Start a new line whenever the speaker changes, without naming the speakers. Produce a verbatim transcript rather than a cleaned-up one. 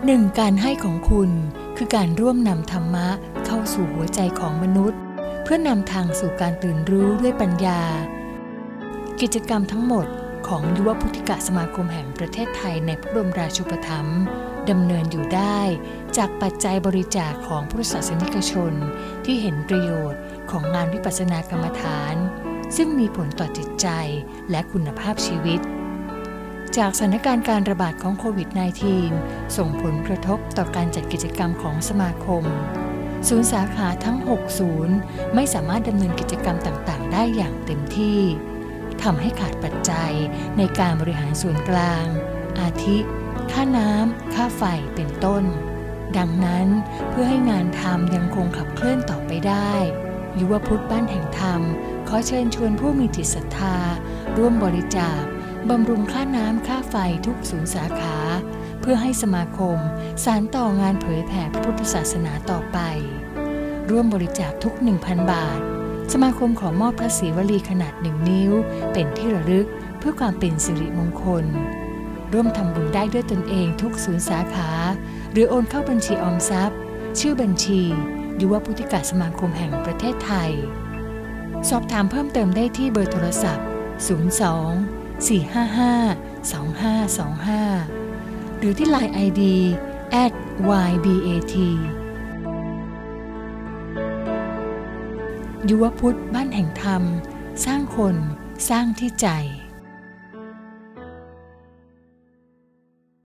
หนึ่งการให้ของคุณคือการร่วมนำธรรมะเข้าสู่หัวใจของมนุษย์เพื่อนำทางสู่การตื่นรู้ด้วยปัญญากิจกรรมทั้งหมดของยุวพุทธิกสมาคมแห่งประเทศไทยในพระบรมราชูปถัมภ์ดำเนินอยู่ได้จากปัจจัยบริจาคของพุทธศาสนิกชนที่เห็นประโยชน์ของงานวิปัสสนากรรมฐานซึ่งมีผลต่อจิตใจและคุณภาพชีวิตจากสถานการณ์การระบาดของโควิด สิบเก้า ส่งผลกระทบต่อการจัดกิจกรรมของสมาคมศูนย์สาขาทั้งหกศูนย์ไม่สามารถดำเนินกิจกรรมต่างๆได้อย่างเต็มที่ทำให้ขาดปัจจัยในการบริหารส่วนกลางอาทิค่าน้ำค่าไฟเป็นต้นดังนั้นเพื่อให้งานธรรมยังคงขับเคลื่อนต่อไปได้ยุวพุทธบ้านแห่งธรรมขอเชิญชวนผู้มีจิตศรัทธาร่วมบริจาคบำรุงค่าน้ำค่าไฟทุกศูนย์สาขาเพื่อให้สมาคมสานต่องานเผยแผ่พระพุทธศาสนาต่อไปร่วมบริจาคทุก หนึ่งพัน บาทสมาคมขอมอบพระศรีวลีขนาดหนึ่งนิ้วเป็นที่ระลึกเพื่อความเป็นสิริมงคลร่วมทำบุญได้ด้วยตนเองทุกศูนย์สาขาหรือโอนเข้าบัญชีออมทรัพย์ชื่อบัญชียุวพุทธิกสมาคมแห่งประเทศไทยสอบถามเพิ่มเติมได้ที่เบอร์โทรศัพท์ศูนย์ สอง สี่ ห้า ห้า สอง ห้า สอง ห้าหรือที่ ไลน์ ไอ ดี แอท วาย บี เอ ที ยุวพุทธบ้านแห่งธรรมสร้างคนสร้างที่ใจ